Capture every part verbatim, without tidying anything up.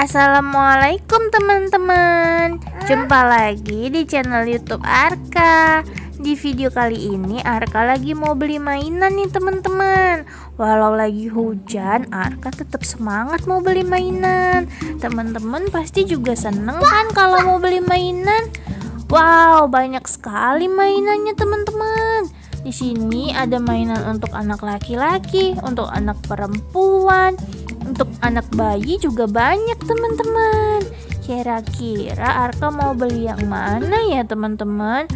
Assalamualaikum teman-teman. Jumpa lagi di channel YouTube Arka. Di video kali ini Arka lagi mau beli mainan nih teman-teman. Walau lagi hujan, Arka tetap semangat mau beli mainan. Teman-teman pasti juga seneng kan kalau mau beli mainan. Wow, banyak sekali mainannya teman-teman. Di sini ada mainan untuk anak laki-laki, untuk anak perempuan, untuk anak bayi juga banyak teman-teman. Kira-kira Arka mau beli yang mana ya teman-teman?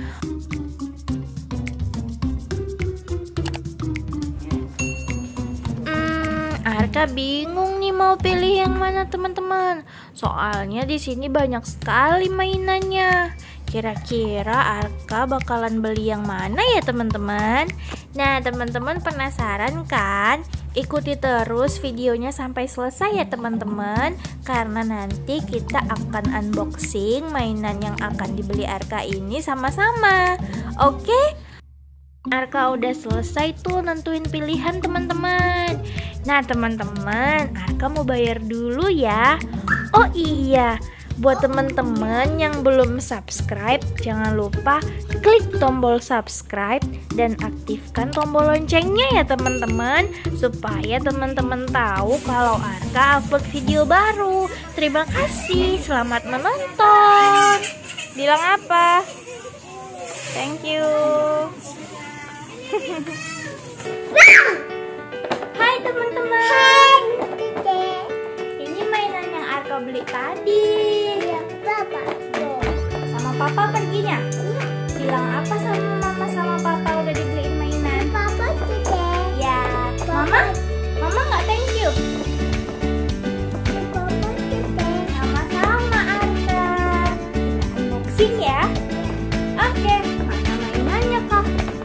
Hmm, Arka bingung nih mau pilih yang mana teman-teman. Soalnya di sini banyak sekali mainannya. Kira-kira Arka bakalan beli yang mana ya teman-teman? Nah teman-teman penasaran kan? Ikuti terus videonya sampai selesai ya teman-teman, karena nanti kita akan unboxing mainan yang akan dibeli Arka ini sama-sama. Oke? Arka udah selesai tuh nentuin pilihan teman-teman. Nah teman-teman, Arka mau bayar dulu ya. Oh iya, buat teman-teman yang belum subscribe, jangan lupa klik tombol subscribe dan aktifkan tombol loncengnya ya teman-teman, supaya teman-teman tahu kalau Arka upload video baru. Terima kasih, selamat menonton. Bilang apa? Thank you. Hai teman-teman. Ini mainan yang Arka beli tadi. Sama papa perginya? Iya. Bilang apa sama mama sama papa udah dibeliin mainan? Papa juga. Ya. Mama? Mama nggak thank you? Papa juga. Sama-sama Arka. Kita unboxing ya. Oke. Mana mainannya kak?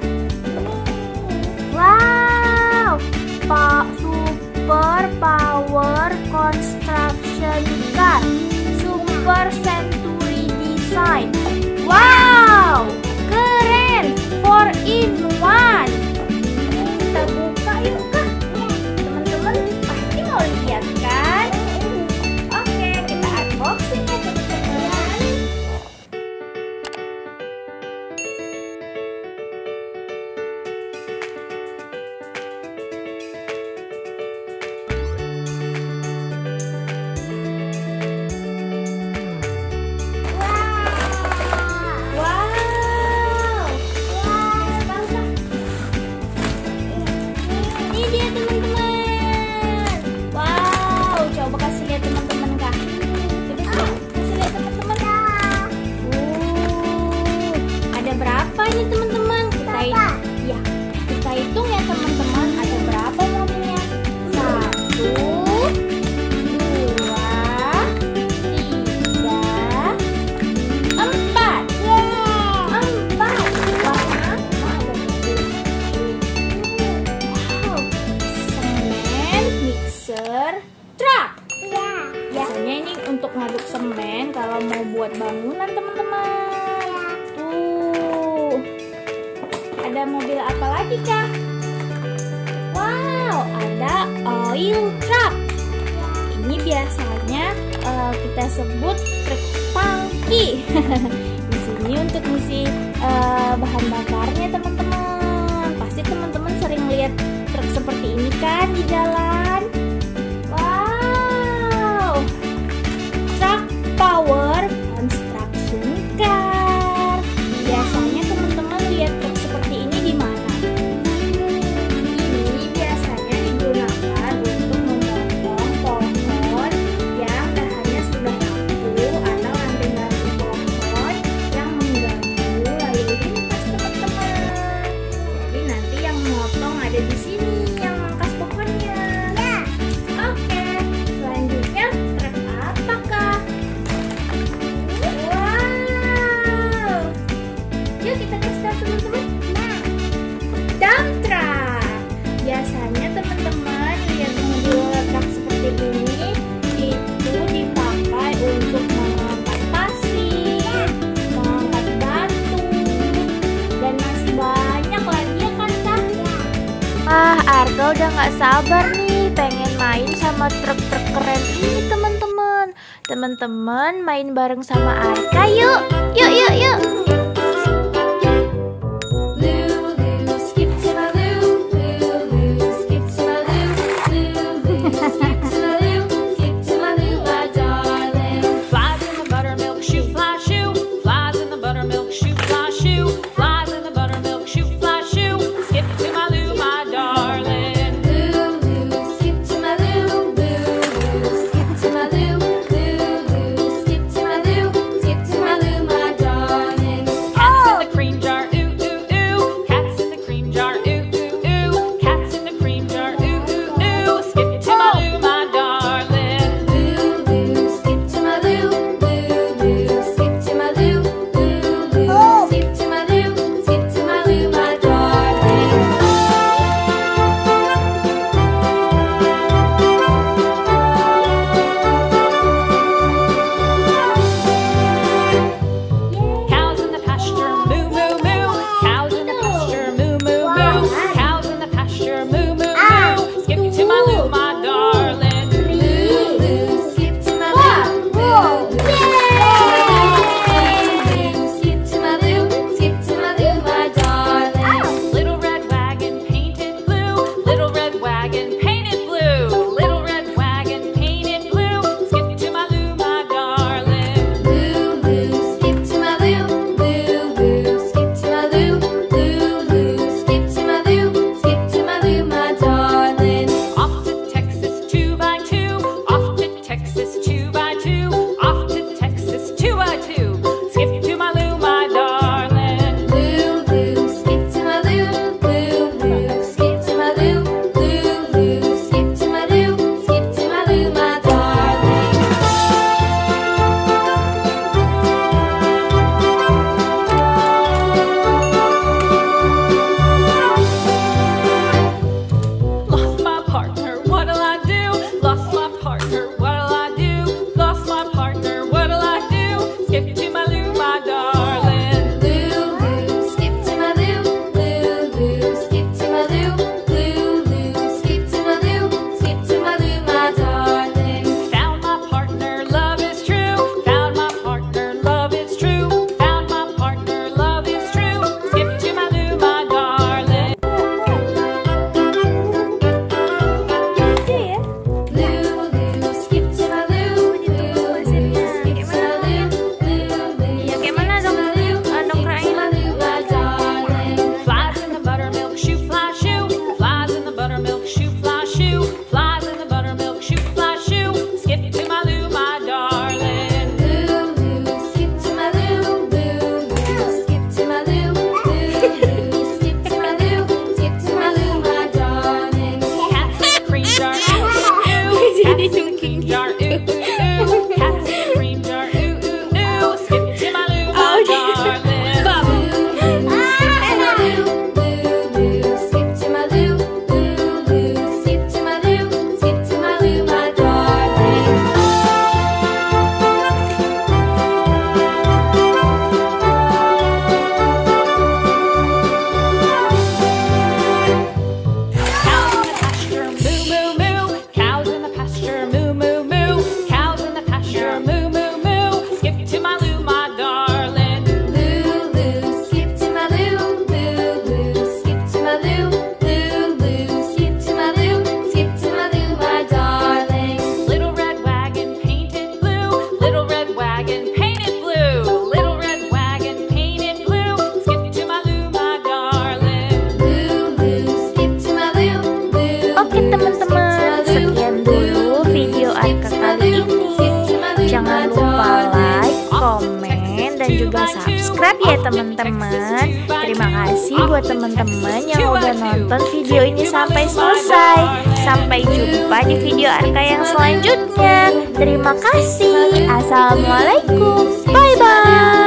Wow. Pak Super Power Construction Car. Super Century Design. Wow, keren, four in one. Kita buka yuk kak. Teman-teman pasti mau lihat kan? Oke, kita unboxing ya teman-teman. Ini teman-teman, kita hitung ya, kita hitung ya teman-teman, ada berapa mobilnya? Satu, dua, tiga, empat, empat. Warna apa ada mobil? Wow, semen, mixer, truk. Biasanya ini untuk ngaduk semen kalau mau buat bangunan teman-teman. Ada mobil apa lagi kak? Wow, ada oil truck. Ini biasanya uh, kita sebut truk tangki. Di sini untuk ngisi uh, bahan bakarnya teman-teman. Pasti teman-teman sering lihat truk seperti ini kan di jalan. Wow, truck power construction car. Biasanya teman-teman lihat truk seperti ini di mana? Ini biasanya digunakan untuk memotong pohon yang dahannya sudah rapuh atau ranting-ranting pohon yang mengganggu lalu lintas teman-teman. Jadi nanti yang memotong ada di sini, yang mangkas pohonnya. Ya. Oke, selanjutnya truk apa kak? Wow. Yuk kita kasih tahu teman-teman. Nah, dump truck. Biasanya teman-teman lihat mobil truk seperti ini itu dipakai untuk mengangkat pasir, mengangkat batu, dan masih banyak lagi ya kan kak? Ah, Arka udah nggak sabar nih pengen main sama truk-truk keren ini teman-teman. Teman-teman main bareng sama Arka yuk. Yuk yuk yuk. subscribe ya teman-teman. Terima kasih buat teman-teman yang udah nonton video ini sampai selesai. Sampai jumpa di video Arka yang selanjutnya. Terima kasih. Assalamualaikum. Bye bye.